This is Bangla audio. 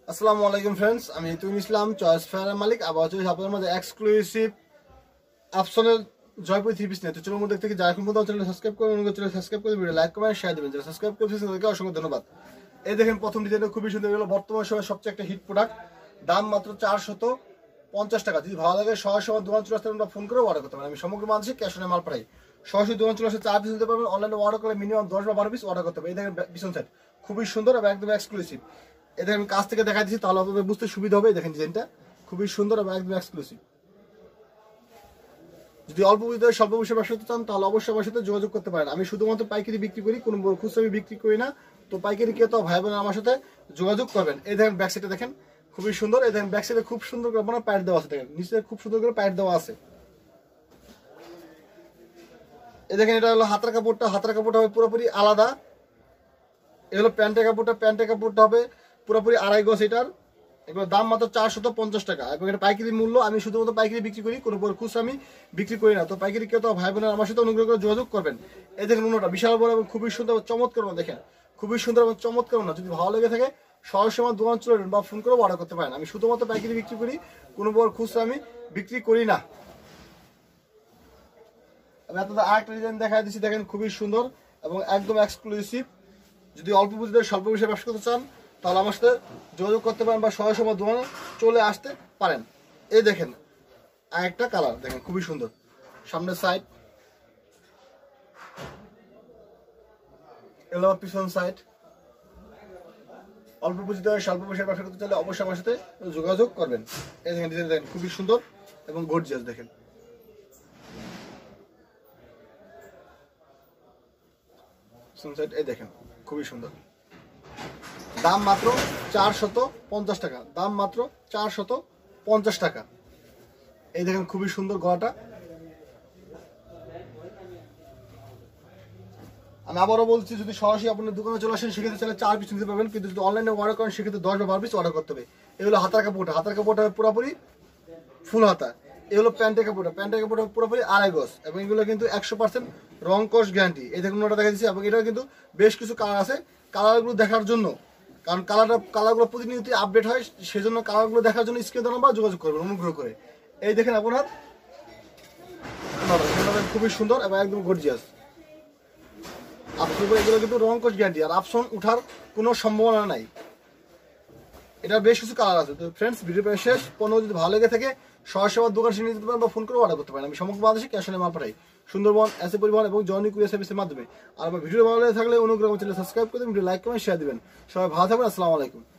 আসসালামু আলাইকুম ফ্রেন্ডস, আমি তুইন ইসলাম চয়েস ফেয়ারের মালিক। আবার হচ্ছে আপনাদের মধ্যে এক্সক্লুসিভ আফসনের জয়পুরি থ্রি পিস নিয়ে। তো চলুন দেখতে যারা এখন পর্যন্ত চ্যানেল সাবস্ক্রাইব করবেন, চ্যানেল সাবস্ক্রাইব করে ভিডিও লাইক কমেন্ট শেয়ার দেবেন। যারা সাবস্ক্রাইব করেছেন তাদেরকে অসংখ্য ধন্যবাদ। এই দেখেন প্রথম ডিজাইনটা খুবই সুন্দর, এগুলো বর্তমান সময় সবচেয়ে একটা হিট প্রোডাক্ট। দাম মাত্র 450 টাকা। যদি ভালো লাগে সরাসরি দোকান চলে আসতে ফোন করে অর্ডার করতে পারেন। আমি সমগ্র বাংলাদেশে ক্যাশ অনে মাল পাঠাই। সরাসরি দোকান চলে আসতে 4 পিস নিতে পারবেন। অনলাইনে অর্ডার করলে মিনিমাম 10 বা 12 পিস অর্ডার করতে হবে। এই দেখেন পিছন সাইড খুবই সুন্দর এবং একদম এক্সক্লুসিভ। এটা আমি কাছ থেকে দেখা দিচ্ছি, তাহলে আপনাদের বুঝতে সুবিধা হবে। দেখেন ডিজাইনটা খুবই সুন্দর এবং একদম এক্সক্লুসিভ। যদি অল্প বুঝতে স্বল্প পয়সা ব্যবসা করতে চান তাহলে অবশ্যই আমার সাথে যোগাযোগ করতে পারেন। আমি শুধুমাত্র পাইকারি বিক্রি করি, কোনো খুচরা বিক্রি করি না। তো পাইকারি কে তো ভাই বোন আমার সাথে যোগাযোগ করবেন। এই দেখেন ব্যাক সাইডে দেখেন খুবই সুন্দর। এই দেখেন ব্যাক সাইডে খুব সুন্দর করে আপনার প্যাড দেওয়া আছে। দেখেন নিচে খুব সুন্দর করে প্যাড দেওয়া আছে। এই দেখেন এটা হলো হাতের কাপড়টা। হাতের কাপড়টা হবে পুরোপুরি আলাদা। এ হলো প্যান্টের কাপড়টা। প্যান্টের কাপড়টা হবে পুরোপুরি 2.5 গজ। এটার এগুলো দাম মাত্র 450 টাকা এবং এটা পাইকারি মূল্য। আমি শুধুমাত্র পাইকারি বিক্রি করি, কোনো খুচরা আমি বিক্রি করি না। তো পাইকারি কেউ তো ভাই বোনের আমার সাথে অনুগ্রহ করে যোগাযোগ করবেন। এই দেখেন উন্নটা বিশাল বড় এবং খুবই সুন্দর চমৎকার। দেখেন খুবই সুন্দর এবং চমৎকার না। যদি ভালো লেগে থাকে সরাসরি আমার দোকান চলে যাবেন বা ফোন করে অর্ডার করতে পারেন। আমি শুধুমাত্র পাইকারি বিক্রি করি, কোনো খুচরা আমি বিক্রি করি না। আমি আপনাদের আরেকটা ডিজাইন দেখা দিচ্ছি। দেখেন খুবই সুন্দর এবং একদম এক্সক্লুসিভ। যদি অল্প পুঁজিতে স্বল্প পয়সায় ব্যবসা করতে চান তাহলে আমার সাথে যোগাযোগ করতে পারেন বা সরাসরি আমার দোকানে চলে আসতে পারেন। এই দেখেন আরেকটা কালার, দেখেন খুবই সুন্দর। সামনের সাইড, এলো পিছন সাইড। অল্প পুঁজিতে স্বল্প পয়সায় ব্যবসা করতে চাইলে অবশ্যই আমার সাথে যোগাযোগ করবেন। এই দেখেন ডিজাইন দেখেন খুবই সুন্দর এবং গর্জিয়াস। দেখেন এই দেখেন খুবই সুন্দর। দাম মাত্র 450 টাকা। দাম মাত্র 450 টাকা। এই দেখেন খুবই সুন্দর গলাটা। আমি আবারও বলছি, যদি সরাসরি আপনার দোকানে চলে আসেন সেক্ষেত্রে চাইলে 4 পিস নিতে পারবেন, কিন্তু যদি অনলাইনে অর্ডার করেন সেক্ষেত্রে 10 বা 12 পিস অর্ডার করতে হবে। এগুলো হাতার কাপড়টা। হাতার কাপড়টা পুরোপুরি ফুল হাতা। এগুলো প্যান্টের কাপড়টা। প্যান্টের কাপড়টা পুরোপুরি 2.5 গজ এবং এগুলো কিন্তু 100% রং কস গ্যারান্টি। এই দেখুন ওটা দেখা দিচ্ছি এবং এটা কিন্তু বেশ কিছু কালার আছে। কালারগুলো দেখার জন্য, কারণ কালারগুলো প্রতিনিয়ত আপডেট হয়, সেজন্য কালারগুলো দেখার জন্য স্ক্রিনে দেওয়া নাম্বার যোগাযোগ করবেন অনুগ্রহ করে। এই দেখেন আপনার খুবই সুন্দর এবং একদম গর্জিয়াস। এগুলো কিন্তু রং কস গ্যারান্টি আর আফসন উঠার কোনো সম্ভাবনা নাই। এটা বেশ কিছু কালার আছে। তো ফ্রেন্ডস, ভিডিও শেষ। পণ্য যদি ভালো লেগে থাকে সরাসরি আমার দোকান নিয়ে যেতে পারেন বা ফোন করে অর্ডার করতে পারেন। আমি সমগ্র বাংলাদেশে ক্যাশ অনে মাল পাঠাই, সুন্দরবন এসে পরিবহন এবং জর্নি কুরিয়ার সার্ভিসের মাধ্যমে। আর আমার ভিডিও ভালো লেগে থাকলে অনুগ্রহ চ্যানেল সাবস্ক্রাইব করে ভিডিও লাইক কমেন্ট শেয়ার দিবেন। সবাই ভালো থাকবেন। আসসালামু আলাইকুম।